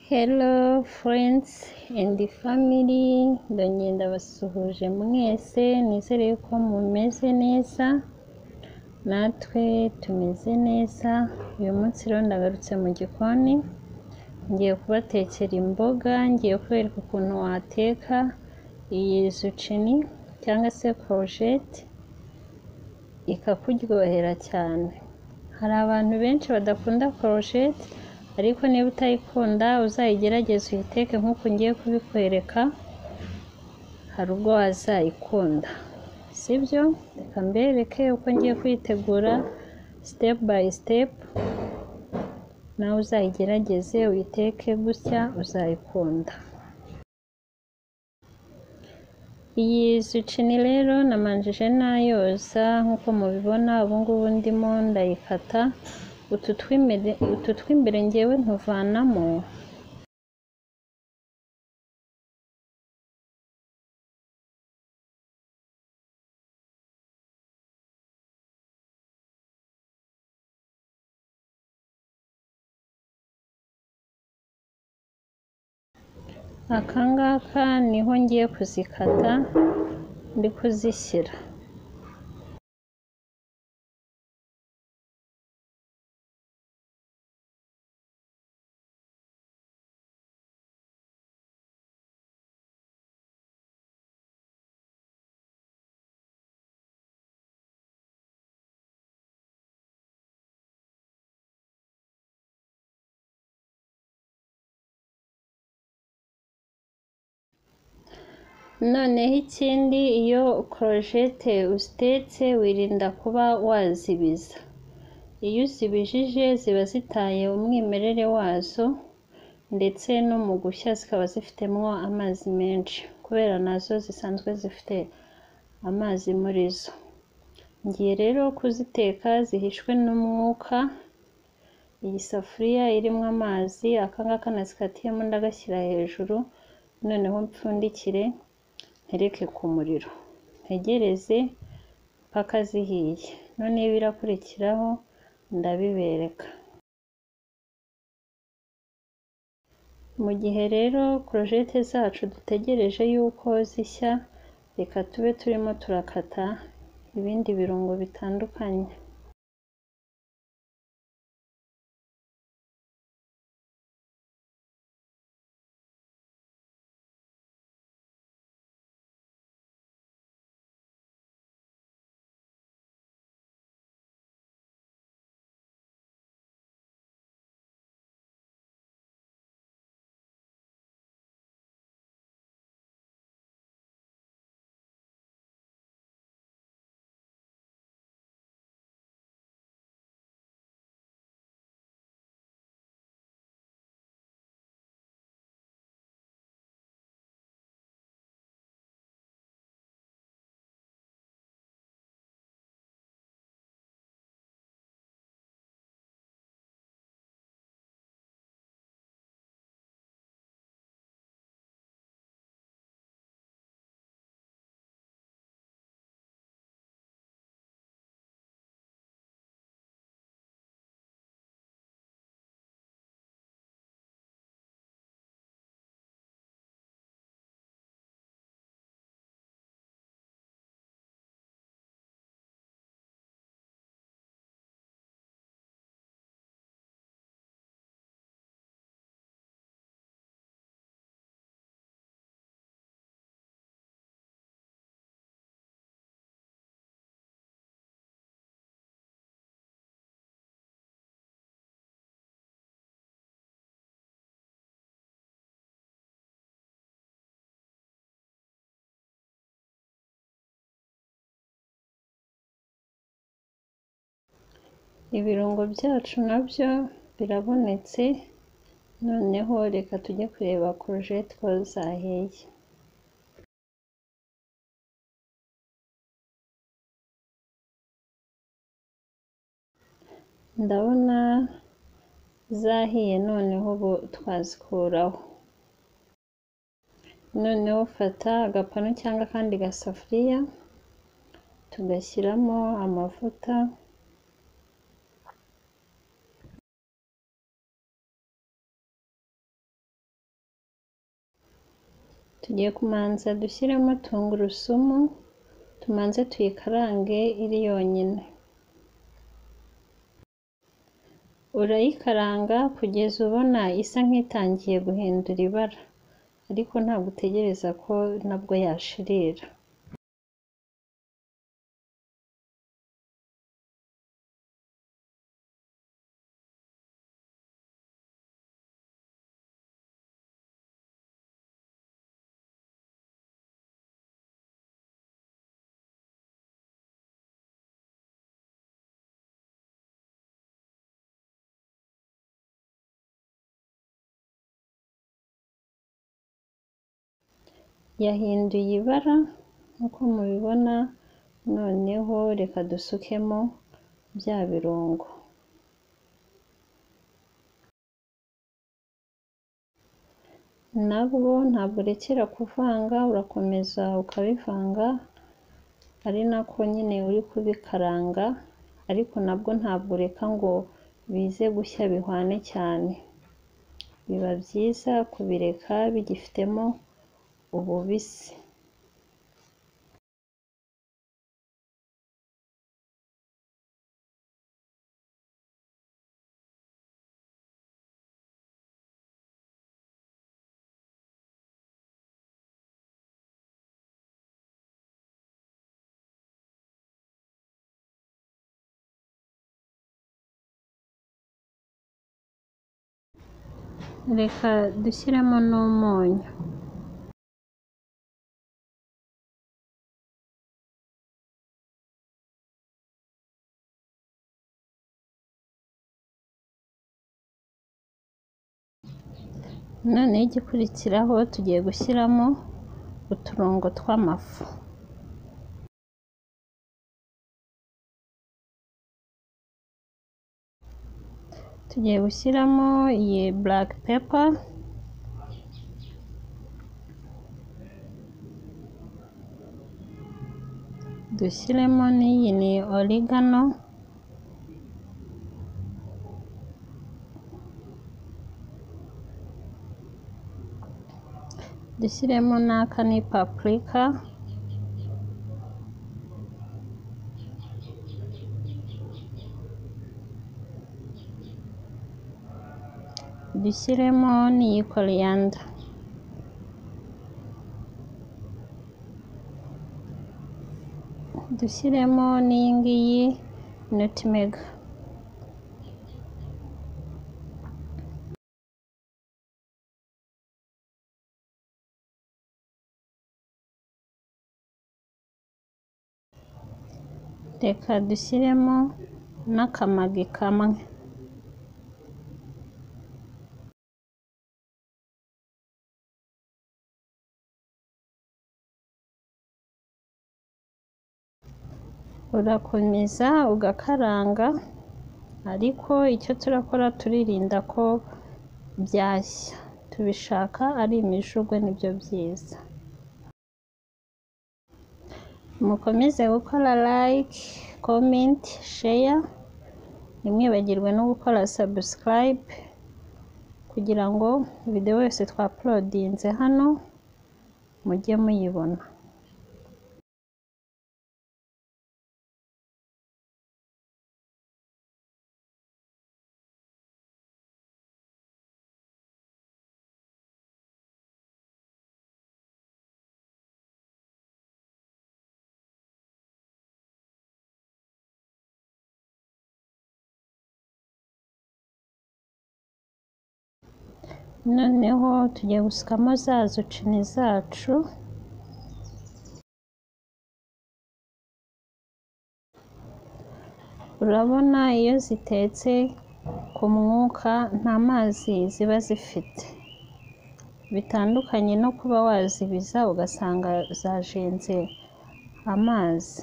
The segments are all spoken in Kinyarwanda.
Hello friends and family, ndongera ndabasuhuje mwese, nizere ko mumeze neza, natwe tumeze neza. Uyu munsi rero ndagarutse mu gikoni, ngiye kubatekera imboga, ngiye kubereka ukuntu wateka iyi zucchini cyangwa se courgette ikakuryohera cyane. Hari abantu benshi badakunda courgette, ariko niba utayikunda uzayigerageze uyiteke nk'uko ngiye kubikwereka, hari ubwo wazayikunda, sibyo? Reka mbereke uko ngiye kuyitegura step by step, nawe uzayigerageze uyiteke gutya uzayikunda. Iyi zucchini rero namanjije nayoza nk'uko mubibona, ubu ngubu ndimo ndayikata. Utu tw'imbere ngewe ntuvanamo, aka ngaka niho ngiye kuzikata, ndi kuzishyira. Noneho ikindi, iyo courgette uzitetse wirinda kuba wazibiza. Iyo uzibijije ziba zitaye umwimerere wazo, ndetse no mu gushya zikaba zifitemo amazi menshi, kubera nazo zisanzwe zifite amazi muri zo. Ngiye rero kuziteka zihishwe n'umwuka. Iyi safuriya irimo amazi, aka ngaka nazikatiyemo ndagashyira hejuru, noneho mpfundikire ntereke ku muriro, ntegereze mpaka zihiye. Noneho ibirakurikiraho ndabibereka. Mu gihe rero courgette zacu dutegereje yuko zishya, reka tube turimo turakata ibindi birungo bitandukanye. Ibirungo byacu nabyo birabonetse, noneho reka tujye kureba courgette ko zahiye. Ndabona zahiye, noneho ubu twazikuraho. Noneho fata agapanu cyangwa akandi gasafuriya, tugashyiramo amavuta. tugiye kumanza dushyiremo tungurusumu tumanze tuyikarange iri yonyine. Urayikaranga kugeza ubona isa nk'itangiye guhindura ibara, ariko ntabwo utegereza ko nabwo yashirira. Yahinduye ibara nk'uko mubibona, noneho reka dusukemo bya birungo. Nabwo ntabwo urekera kuvanga, urakomeza ukabivanga ari nako nyine uri kubikaranga, ariko nabwo ntabwo ureka ngo bize gushya bihwane cyane. Biba byiza kubireka bigifitemo ububisi. Reka dushyiremo n'umunyu. Noneho igikurikiraho tugiye gushyiramo uturungo tw'amafu. Tugiye gushyiramo iyi black pepper, dushyiremo n'iyi ni oregano, dushyiremo n'aka ni paprika, dushyiremo n'iyi coriander. Dushyiremo n'iyi ngiyi nutmeg. Reka dushyiremo n'akamagi kamwe. Urakomeza ugakaranga, ariko icyo turakora turirinda ko byashya, tubishaka ari imijugwe nibyo byiza. Mukomeze gukora like, comment, share, ntimwibagirwe no gukora subscribe kugira ngo video yose twapulodinze hano mujye muyibona. Noneho tugiye gusukamo za zucchini zacu. Urabona iyo zitetse ku mwuka nta mazi ziba zifite, bitandukanye no kuba wazibiza ugasanga zajenze amazi.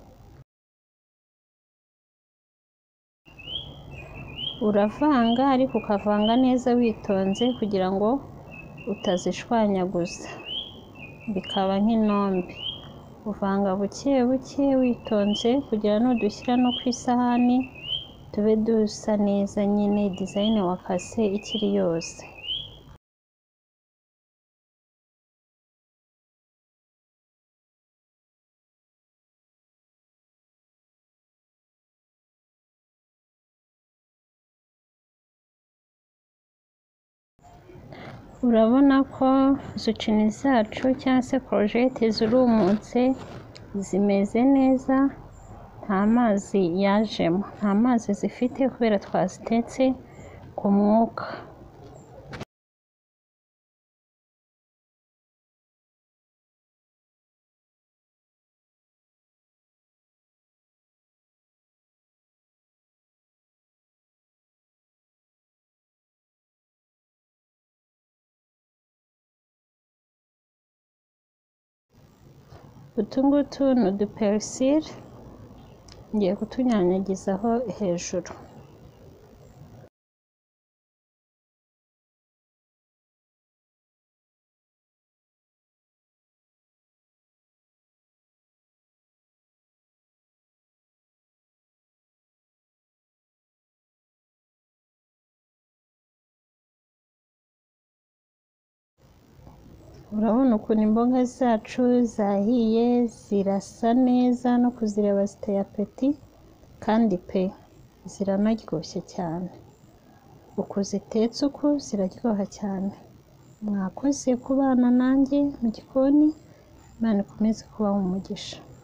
Uravanga, ariko ukavanga neza witonze kugira ngo utazishwanyaguza bikaba nk'inombe. Uvanga buke buke witonze kugira nudushyira no ku isahani tube dusa neza, nyine design wakase ikiri yose. urabona ko zucchini zacu cyangwa se courgette zirumutse, zimeze neza, nta mazi yajemo, nta mazi zifite kubera twazitetse ku mwuka. Utu ngutu ni uduperisile ngiye kutunyanyagizaho hejuru. Urabona ukuntu imboga zacu zahiye, zirasa neza, no kuzireba ziteye apeti, kandi pe ziranaryoshye cyane. Uku zitetse uku ziraryoha cyane. Mwakoze kubana nanjye mu gikoni, Imana ikomeze kubaha umugisha.